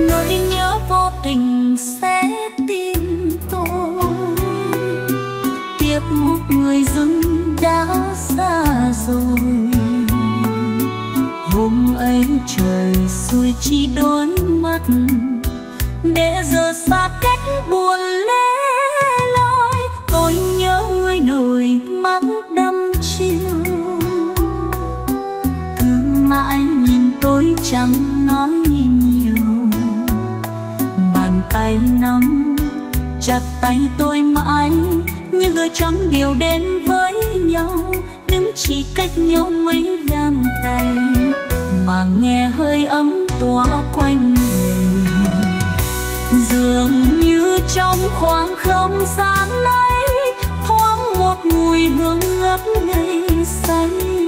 nỗi nhớ vô tình sẽ tìm tôi. Tiếp một người dưng đã xa rồi, hôm ấy trời xuôi chỉ đôi mắt, để giờ xa cách buồn lẻ loi. Tôi nhớ người nổi mắt đăm chiều, cứ mãi nhìn tôi chẳng nói nhiều. Bàn tay nắm chặt tay tôi mãi, như người trong điều đến với nhau, đứng chỉ cách nhau mấy găng tay, mà nghe hơi ấm tỏa quanh người. Dường như trong khoảng không gian ấy thoáng một mùi hương ngất ngây say.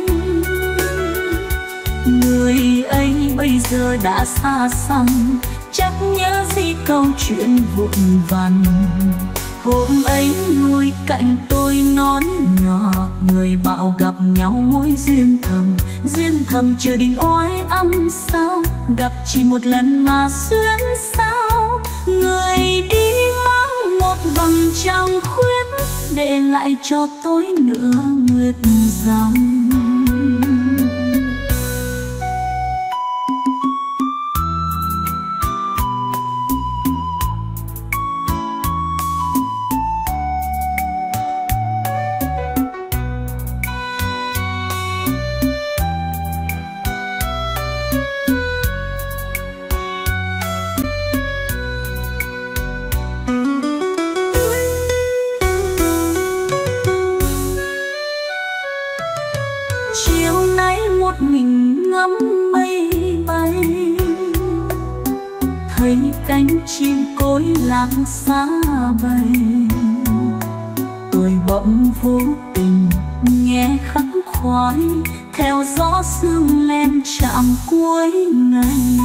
Người ấy bây giờ đã xa xăm, chắc nhớ gì câu chuyện vụn vặt. Hôm ấy ngồi cạnh tôi nón nhỏ, người bảo gặp nhau mối duyên thầm chưa định oái âm sao. Gặp chỉ một lần mà xuyên sao, người đi mang một vầng trăng khuyết, để lại cho tôi nửa nguyệt dòng. Chiều nay một mình ngắm mây bay, thấy cánh chim cối lặng xa bay. Tôi bỗng vô tình nghe khắc khoái, theo gió sương len chạm cuối ngày.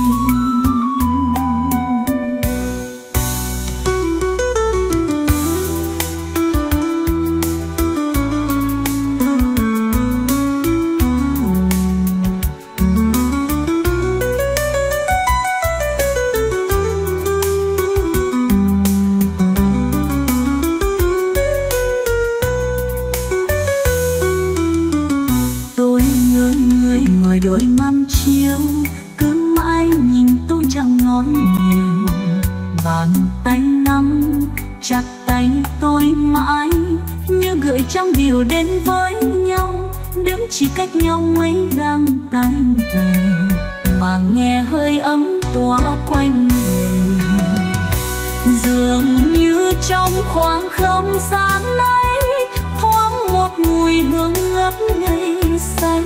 Ngồi đôi mắt chiếu, cứ mãi nhìn tôi chẳng nói nhiều. Bàn tay nắm chặt tay tôi mãi, như gợi trong điều đến với nhau, đứng chỉ cách nhau mấy găng tay về, mà nghe hơi ấm tỏa quanh người. Dường như trong khoảng không gian ấy thoáng một mùi hương ngất ngây say.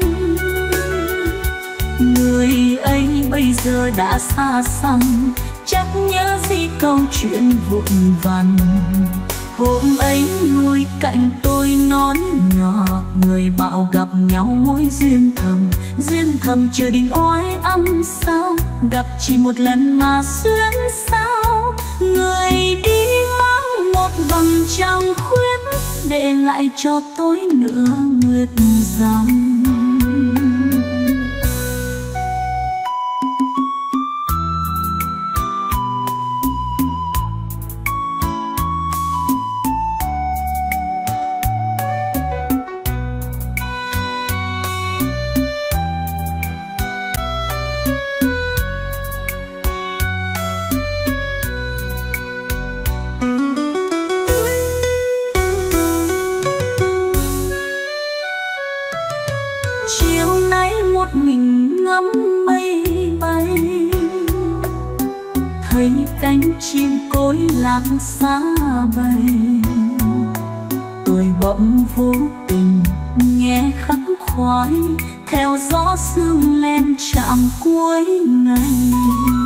Người ấy bây giờ đã xa xăm, chắc nhớ gì câu chuyện vụn vặt. Hôm ấy ngồi cạnh tôi nón nhỏ, người bảo gặp nhau mối duyên thầm chưa định oái âm sao. Gặp chỉ một lần mà xuyên sao, người đi mang một vầng trăng khuyết, để lại cho tôi nửa nguyệt dòng. Chiều nay một mình ngắm mây bay, thấy cánh chim cối lặng xa bay. Tôi bỗng vô tình nghe khắc khoái, theo gió sương len chạm cuối ngày.